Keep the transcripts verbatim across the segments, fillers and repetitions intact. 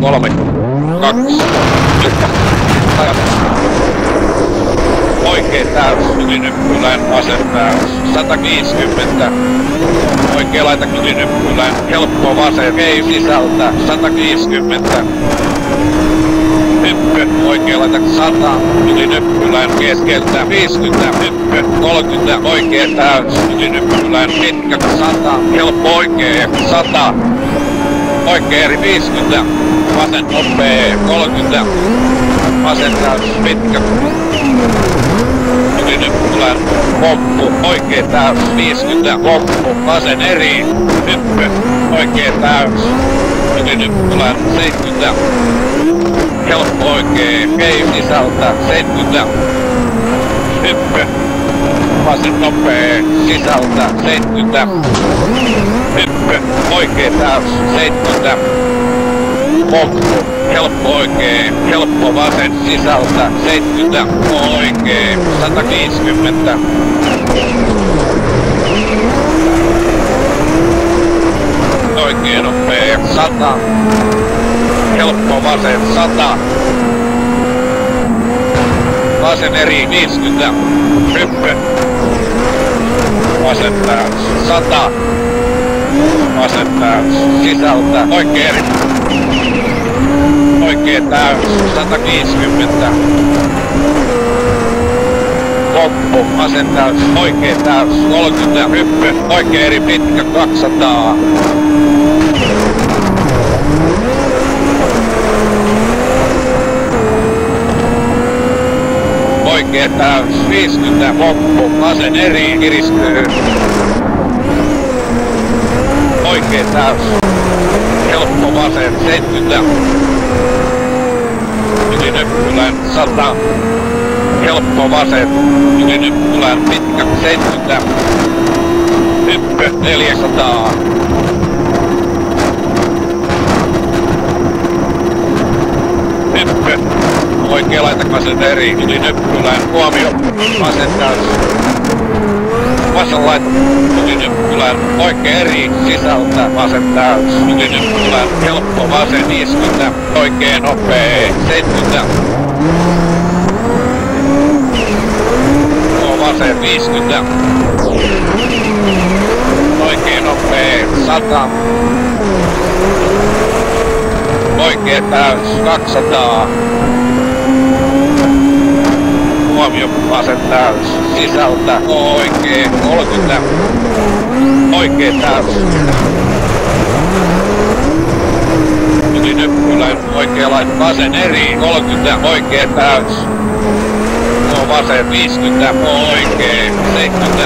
kolme, kaksi, yksi, oikein täys, ylinyppylän, vasen täys, sata viisikymmentä, oikea laita ylinyppylän, helppo vasen, kei sisältä, sata viisikymmentä, hyppy, oikea laita sata, ylinyppylän, keskeltä, viisikymmentä, hyppy, kolmekymmentä, oikea täys, ylinyppylän, pitkä, sata, helppo oikea, sata, oikea eri viisikymmentä, vasen nopee, kolmekymmentä, vasen täys, pitkä, ylinyppylän, loppu, oikea täys, viisikymmentä, loppu, vasen eri, hyppy, oikea täys, ylinyppylän, seitsemänkymmentä, helppo oikea, kei sisältä, seitsemänkymmentä, hyppy, vasen nopee, sisältä, seitsemänkymmentä, hyppy, oikea täys, seitsemänkymmentä, loppu, helppo oikee, helppo vasen sisältä, seitsemänkymmentä, oikee, sata viisikymmentä. Oikee nopee, sata, helppo vasen, sata. Vasen eri, viisikymmentä, hyppy. Vasen täys, sata. Vasen täys, sisältä, oikee eri. Oikee täys, sata viisikymmentä. Loppu, vasen täys, oikee täys, kolmekymmentä, hyppy, oikee eri pitkä, kaksisataa. Oikee täys, viisikymmentä, loppu, vasen eri, kiristyy. Oikee täys, helppo vasen, seitsemänkymmentä. Ylinyppylän, sata. Helppo vasen, ylinyppylän, pitkä, seitsemänkymmentä. Hyppy, neljäsataa. Hyppy, oikea laita vasen eri, ylinyppylän, huomio, vasen täys. Vasen laita, ylinyppylän, oikea eri, sisältä, vasen täys, ylinyppylän, helppo vasen, viisikymmentä, oikea nopee, seitsemänkymmentä. Vasen, viisikymmentä. Oikea nopee, sata. Oikea täys, kaksisataa. Huomio, vasen täys, sisältä, oikee, kolmekymmentä, oikee täys. Ylinyppylän, oikea laita, vasen eri, kolmekymmentä, oikee täys. Vasen, viisikymmentä, oikee, seitsemänkymmentä.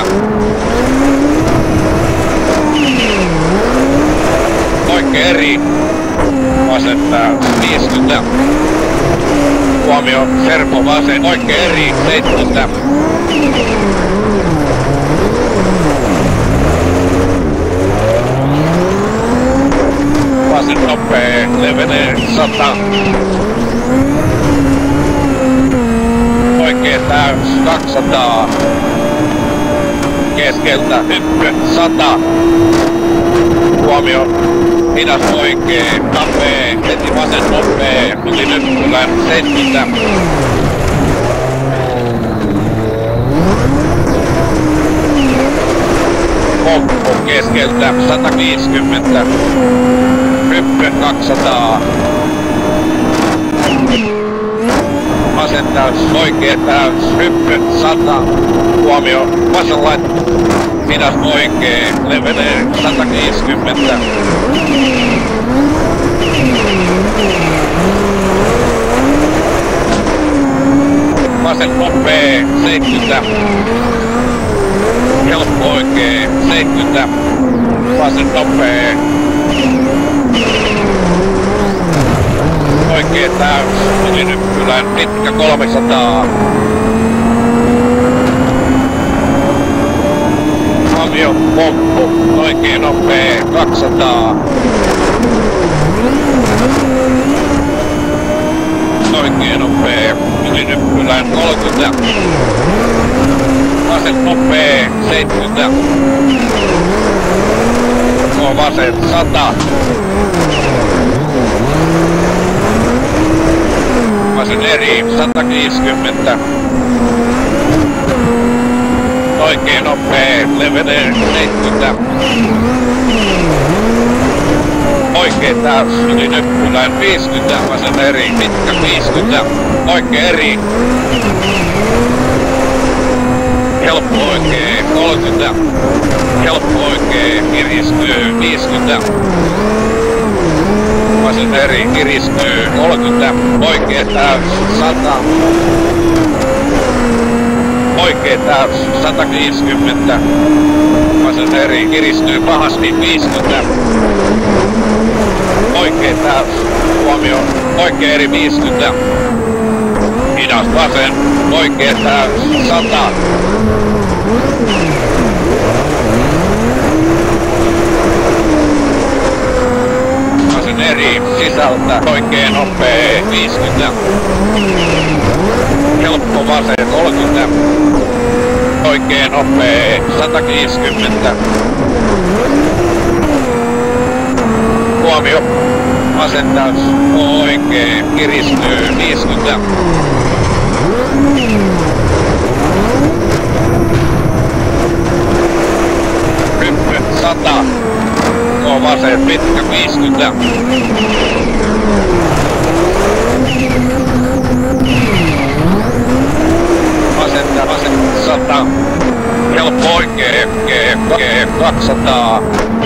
Oikee eri, vasen täys, viisikymmentä. Huomio, serpo vasen, oikee eri, seitsemänkymmentä. Vasen nopee, levenee, sata. Oikee täys, kaksisataa. Keskeltä, hyppy, sata. Huomio, hidas oikee, nopee, heti vasen nopee, ylinyppylän, seitsemänkymmentä. Loppu, keskeltä, sata viisikymmentä. Hyppy, kaksisataa. Vasen täys, oikee täys, hyppy, sata. Huomio, vasen laita, hidas oikee, levenee, sata viisikymmentä. Vasen nopee, seitsemänkymmentä. Helppo oikee, seitsemänkymmentä. Vasen nopee. Oikee täys, ylinyppylän, pitkä, kolmesataa. Huomio, loppu, oikee nopee, kaksisataa. Oikee nopee, ylinyppylän, kolmekymmentä. Vasen nopee, seitsemänkymmentä. Vasen, sata. Vasen eri, sata viisikymmentä. Oikein nopee, levenee, seitsemänkymmentä. Oikein täys, yli nyppylän, viisikymmentä. Vasen eri, pitkä, viisikymmentä. Oikein eri. Helppo oikein, kolmekymmentä. Helppo oikein, kiristyy, viisikymmentä. Vasen eri, kiristyy, kolmekymmentä. Oikein täys, sata. Oikein täys, sata viisikymmentä. Vasen eri, kiristyy pahasti, viisikymmentä. Oikein täys, huomio, oikein eri, viisikymmentä. Hidas vasen, oikein täys, sata. Vasen eri, sisältä, oikein nopee, viisikymmentä. Helppo vasen, kolmekymmentä. Oikein nopee, sata viisikymmentä. Huomio, vasen täys, oikein, kiristyy, viisikymmentä. Hyppy, sata. Tuo vasen, pitkä, viisikymmentä. Vasenta, vasen, sata. Helppo oikee, G, G, kaksisataa.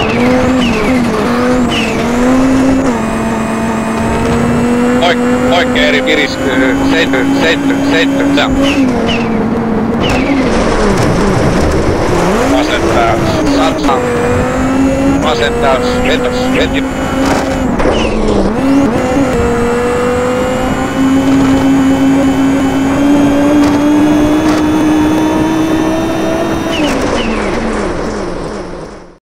Oik, oikee eri kiristyy, seitsemänkymmentä, seitsemänkymmentä. Vasen täys, sata. Vasen täys, vetäs, vetäs.